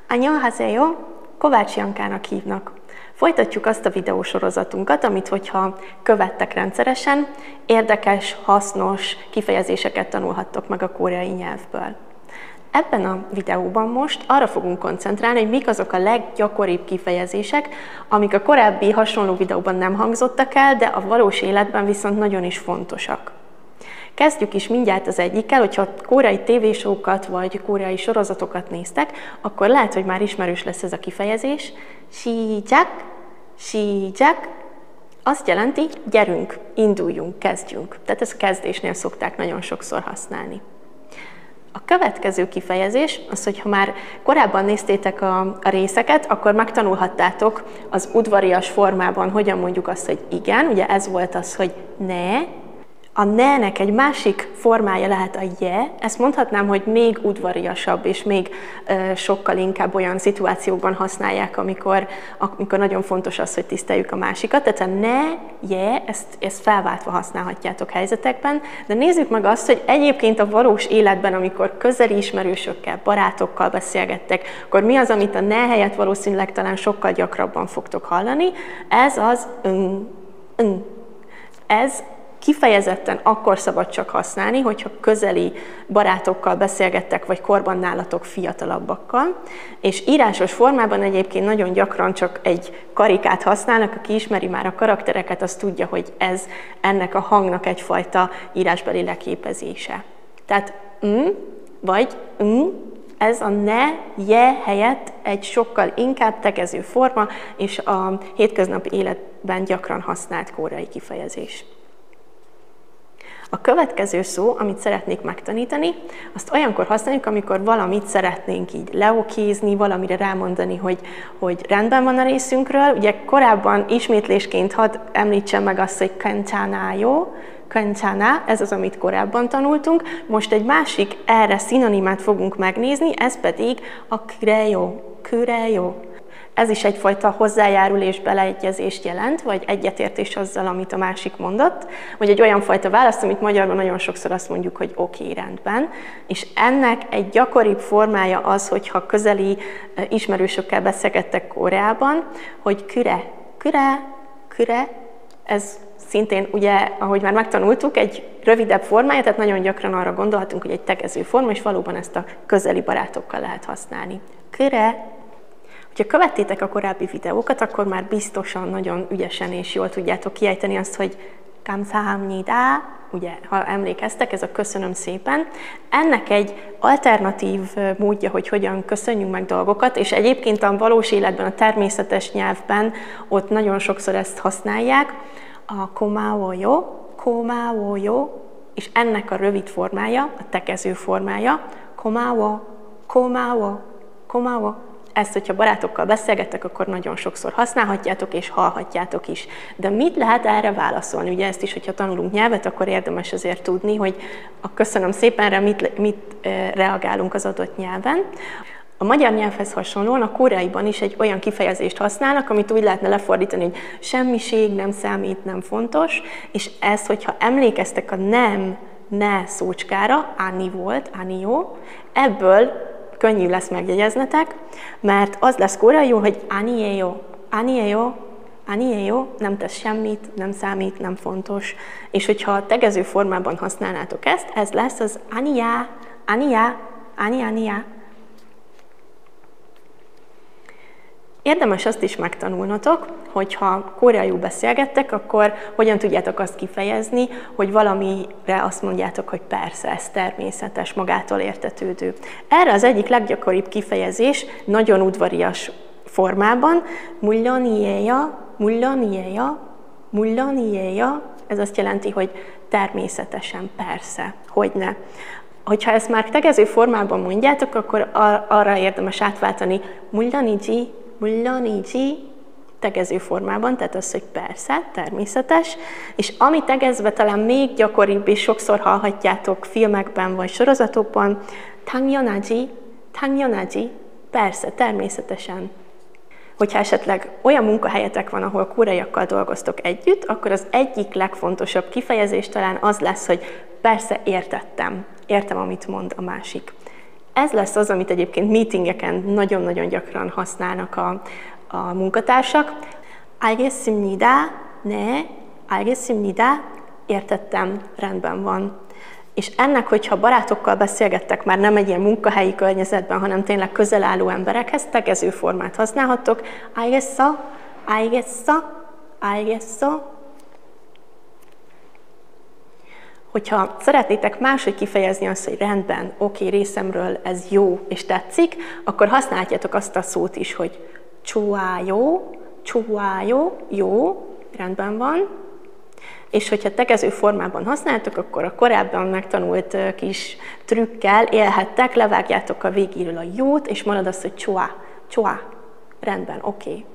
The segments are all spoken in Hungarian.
Annyeonghaseyo, Kovács Jankának hívnak. Folytatjuk azt a videósorozatunkat, amit, hogyha követtek rendszeresen, érdekes, hasznos kifejezéseket tanulhattok meg a koreai nyelvből. Ebben a videóban most arra fogunk koncentrálni, hogy mik azok a leggyakoribb kifejezések, amik a korábbi hasonló videóban nem hangzottak el, de a valós életben viszont nagyon is fontosak. Kezdjük is mindjárt az egyikkel, hogyha koreai tévésókat vagy koreai sorozatokat néztek, akkor lehet, hogy már ismerős lesz ez a kifejezés. 시작, 시작. Azt jelenti, gyerünk, induljunk, kezdjünk. Tehát ezt kezdésnél szokták nagyon sokszor használni. A következő kifejezés az, hogy ha már korábban néztétek a részeket, akkor megtanulhattátok az udvarias formában, hogyan mondjuk azt, hogy igen, ugye ez volt az, hogy ne. A ne-nek egy másik formája lehet a je, ezt mondhatnám, hogy még udvariasabb, és még sokkal inkább olyan szituációkban használják, amikor nagyon fontos az, hogy tiszteljük a másikat. Tehát a ne, je, ezt felváltva használhatjátok helyzetekben, de nézzük meg azt, hogy egyébként a valós életben, amikor közeli ismerősökkel, barátokkal beszélgettek, akkor mi az, amit a ne helyett valószínűleg talán sokkal gyakrabban fogtok hallani? Ez az Ez kifejezetten akkor szabad csak használni, hogyha közeli barátokkal beszélgettek, vagy korban nálatok fiatalabbakkal. És írásos formában egyébként nagyon gyakran csak egy karikát használnak, aki ismeri már a karaktereket, az tudja, hogy ez ennek a hangnak egyfajta írásbeli leképezése. Tehát vagy ez a ne, je helyett egy sokkal inkább tegező forma, és a hétköznapi életben gyakran használt koreai kifejezés. A következő szó, amit szeretnék megtanítani, azt olyankor használjuk, amikor valamit szeretnénk így leokézni, valamire rámondani, hogy rendben van a részünkről. Ugye korábban ismétlésként hadd említsem meg azt, hogy 괜찮아요, 괜찮아, ez az, amit korábban tanultunk. Most egy másik erre szinonimát fogunk megnézni, ez pedig a 그래요, 그래요. Ez is egyfajta hozzájárulás, beleegyezést jelent, vagy egyetértés azzal, amit a másik mondott, vagy egy olyan fajta választ, amit magyarban nagyon sokszor azt mondjuk, hogy oké, rendben. És ennek egy gyakoribb formája az, hogyha közeli ismerősökkel beszélgettek Koreában, hogy küre, ez szintén, ugye, ahogy már megtanultuk, egy rövidebb formája, tehát nagyon gyakran arra gondolhatunk, hogy egy tegező forma, és valóban ezt a közeli barátokkal lehet használni. Küre. Ha követtétek a korábbi videókat, akkor már biztosan nagyon ügyesen és jól tudjátok kiejteni azt, hogy 감사합니다, ugye, ha emlékeztek, ez a köszönöm szépen. Ennek egy alternatív módja, hogy hogyan köszönjünk meg dolgokat, és egyébként a valós életben, a természetes nyelvben ott nagyon sokszor ezt használják, a 고마워요, és ennek a rövid formája, a tegező formája, 고마워. Ezt, hogyha barátokkal beszélgettek, akkor nagyon sokszor használhatjátok és hallhatjátok is. De mit lehet erre válaszolni? Ugye ezt is, hogyha tanulunk nyelvet, akkor érdemes azért tudni, hogy a köszönöm szépenre mit reagálunk az adott nyelven. A magyar nyelvhez hasonlóan a koreaiban is egy olyan kifejezést használnak, amit úgy lehetne lefordítani, hogy semmiség, nem számít, nem fontos, és ezt, hogyha emlékeztek a ne szócskára, ani volt, anió, ebből könnyű lesz megjegyeznetek, mert az lesz koreaiul, hogy 아니에요, nem tesz semmit, nem számít, nem fontos. És hogyha tegező formában használnátok ezt, ez lesz az 아니야. Érdemes azt is megtanulnotok, hogyha koreaiul beszélgettek, akkor hogyan tudjátok azt kifejezni, hogy valamire azt mondjátok, hogy persze, ez természetes, magától értetődő. Erre az egyik leggyakoribb kifejezés, nagyon udvarias formában, 물론이에요, ez azt jelenti, hogy természetesen, persze, hogyne. Hogyha ezt már tegező formában mondjátok, akkor arra érdemes átváltani 물론이지, tegező formában, tehát az, hogy persze, természetes, és ami tegezve talán még gyakoribb, és sokszor hallhatjátok filmekben vagy sorozatokban, 당연하지, persze, természetesen. Hogyha esetleg olyan munkahelyetek van, ahol koreaiakkal dolgoztok együtt, akkor az egyik legfontosabb kifejezés talán az lesz, hogy persze értem, amit mond a másik. Ez lesz az, amit egyébként meetingeken nagyon-nagyon gyakran használnak a munkatársak. 알겠습니다. 네, 알겠습니다. Értettem, rendben van. És ennek, hogyha barátokkal beszélgettek, már nem egy ilyen munkahelyi környezetben, hanem tényleg közel álló emberekhez, tegező formát használhattok. 알겠어, 알겠어, 알겠어. Hogyha szeretnétek máshogy kifejezni azt, hogy rendben, oké, részemről ez jó és tetszik, akkor használhatjátok azt a szót is, hogy 좋아요, 좋아요, jó, rendben van. És hogyha tegező formában használtok, akkor a korábban megtanult kis trükkel élhettek, levágjátok a végéről a jót, és marad az, hogy csua, csua, rendben, oké.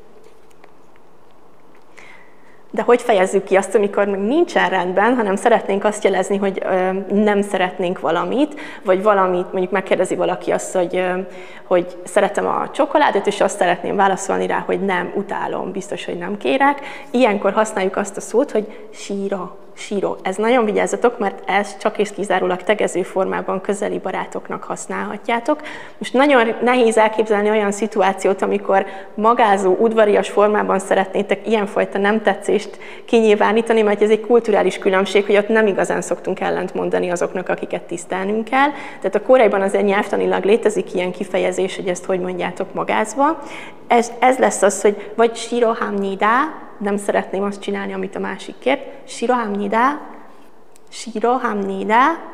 De hogy fejezzük ki azt, amikor még nincsen rendben, hanem szeretnénk azt jelezni, hogy nem szeretnénk valamit, vagy valamit, mondjuk megkérdezi valaki azt, hogy szeretem a csokoládét, és azt szeretném válaszolni rá, hogy nem, utálom, biztos, hogy nem kérek. Ilyenkor használjuk azt a szót, hogy síra, síró. Ez nagyon vigyázzatok, mert ez csak és kizárólag tegező formában közeli barátoknak használhatjátok. Most nagyon nehéz elképzelni olyan szituációt, amikor magázó, udvarias formában szeretnétek ilyenfajta nem tetszést kinyilvánítani, mert ez egy kulturális különbség, hogy ott nem igazán szoktunk ellentmondani azoknak, akiket tisztelnünk kell. Tehát a Koreaiban azért nyelvtanilag létezik ilyen kifejezés, hogy ezt hogy mondjátok magázva. Ez lesz az, hogy vagy 싫어합니다, nem szeretném azt csinálni, amit a másik kért. 싫어합니다, 싫어합니다,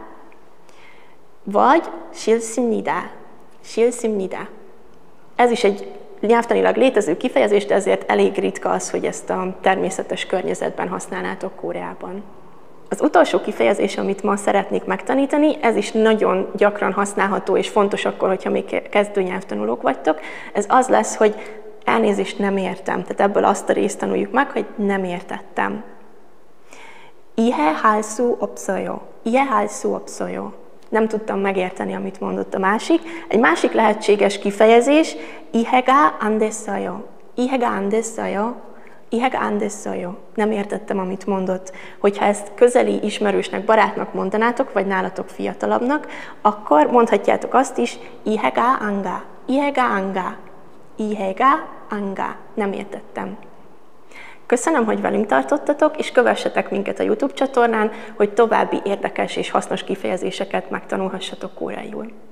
vagy 싫습니다, 싫습니다. Ez is egy nyelvtanilag létező kifejezés, de ezért elég ritka az, hogy ezt a természetes környezetben használnátok Koreában. Az utolsó kifejezés, amit ma szeretnék megtanítani, ez is nagyon gyakran használható, és fontos akkor, hogyha még kezdő nyelvtanulók vagytok. Ez az lesz, hogy elnézést, nem értem. Tehát ebből azt a részt tanuljuk meg, hogy nem értettem. 이해할 수 없어요. 이해할 수 없어요. Nem tudtam megérteni, amit mondott a másik. Egy másik lehetséges kifejezés, 이해가 안 됐어요. 이해가 안 됐어요. 이해가 안 됐어요. Nem értettem, amit mondott. Hogyha ezt közeli ismerősnek, barátnak mondanátok, vagy nálatok fiatalabbnak, akkor mondhatjátok azt is, 이해가 안 가. 이해가 안 가. 이해가 안 가. Nem értettem. Köszönöm, hogy velünk tartottatok, és kövessetek minket a YouTube csatornán, hogy további érdekes és hasznos kifejezéseket megtanulhassatok koreaiul.